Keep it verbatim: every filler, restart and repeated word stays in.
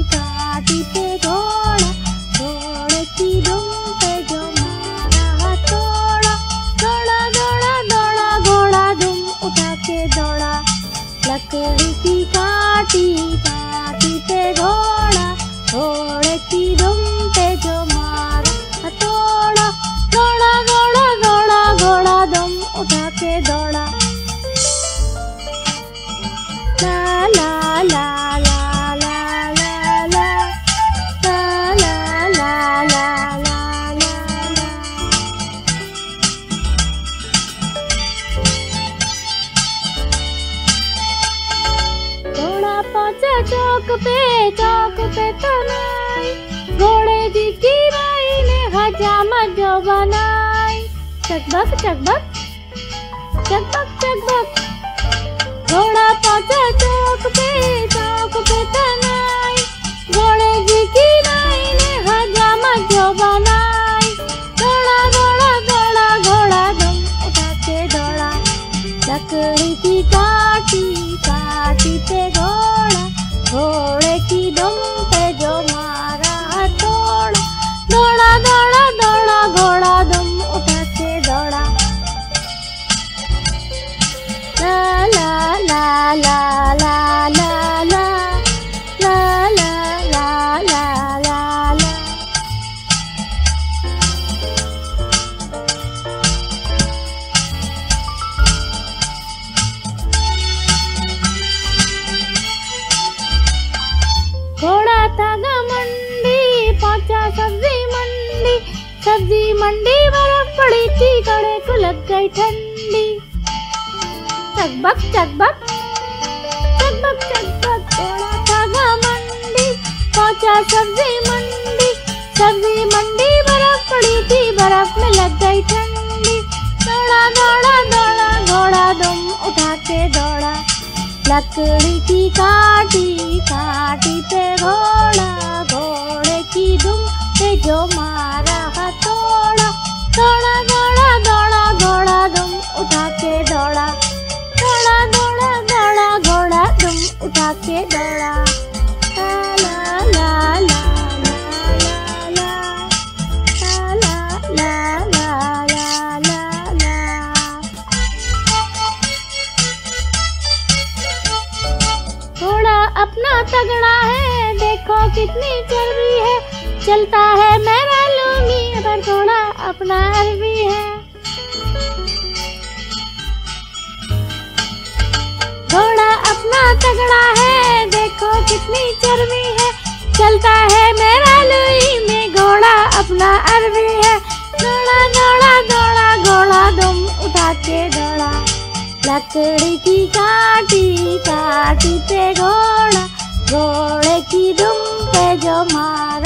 काटी पे घोड़ा, घोड़े की दुम पे जो मारा हथौड़ा। दौड़ा दौड़ा दौड़ा घोड़ा दुम उठा के दौड़ा, लकड़ी की काटी काटी पे घोड़ा, घोड़े की दुम पे जो मारा हथौड़ा। दौड़ा दौड़ा दौड़ा घोड़ा दुम उठा के दौड़ा। ला ला ला ला ला ला ला ला ला ला ला ला ला। घोड़ा पहुंचा चौक पे, चौक पे तो नाई, घोड़े जी की माई ने हजामत जो बनाई। चकबक चकबक चकबक चकबक। घोड़ा पहुंचा चौक पे, चौक पे तनाई, घोड़े जी की नाई ने हजामत जो बनाई। दौड़ा दौड़ा दौड़ा घोड़ा दुम उठा के दौड़ा, लकड़ी की काटी काटी पे घोड़ा, घोड़े की दुम पे जो मारा हथौड़ा। दौड़ा दौड़ा दौड़ा घोड़ा दुम उठा के दौड़ा। ला ला ला ला ला ला ला ला ला ला ला ला। घोड़ा था घमंडी, पहुंचा सब्जी मंडी, सब्जी मंडी बर्फ पड़ी थी, घोड़े को लग गई ठंडी। चकबक चकबक चकबक चकबक। घोड़ा था घमंडी, पहुंचा सब्जी मंडी, सब्जी मंडी बर्फ पड़ी थी, बर्फ में लग गई ठंडी। दौड़ा दौड़ा दौड़ा घोड़ा दुम उठा के दौड़ा, लकड़ी की काटी काटी पे घोड़ा, घोड़े की दुम पे जो मारा हथौड़ा। दौड़ा दौड़ा दौड़ा घोड़ा दुम उठा के दौड़ा, दौड़ा दौड़ा दौड़ा घोड़ा दुम उठा के दौड़ा। ला ला ला ला ला ला ला ला ला ला ला ला। घोड़ा अपना तगड़ा है, देखो कितनी चर्बी है, चलता है मेरा लूंगी, पर घोड़ा अपना अरबी है। घोड़ा अपना तगड़ा है, देखो कितनी चर्बी है, चलता है मेरा लुई में, घोड़ा अपना अरबी है। दौड़ा दौड़ा दौड़ा घोड़ा दुम उठा के दौड़ा, लकड़ी की काटी काटी पे घोड़ा, घोड़े की दुम पे जो मारा